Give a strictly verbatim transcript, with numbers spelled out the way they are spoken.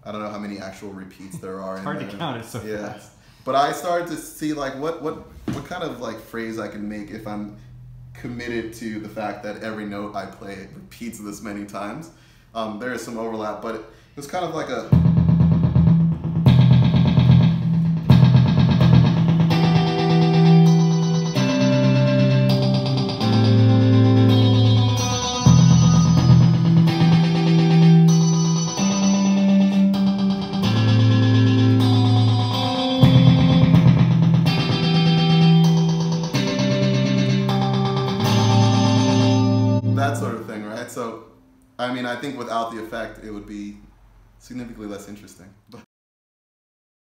I don't know how many actual repeats there are. It's hard in to there. count it so yeah. fast. But I started to see like what what what kind of like phrase I can make if I'm committed to the fact that every note I play repeats this many times. Um, there is some overlap, but it, it was kind of like a. That sort of thing, right? So, I mean, I think without the effect, it would be significantly less interesting. But